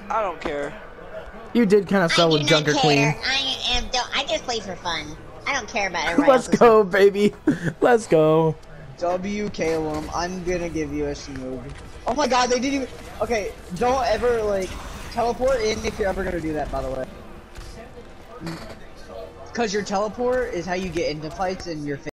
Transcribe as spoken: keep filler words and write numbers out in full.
I don't care. You did kind of I sell do with not Junker care. Queen. I am. Don't. I just play for fun. I don't care about everybody Let's else's go, baby. Let's go. W Calum, I'm gonna give you a smooth. Oh my god, they didn't even. Okay, don't ever like teleport in if you're ever gonna do that. By the way, because your teleport is how you get into fights and your.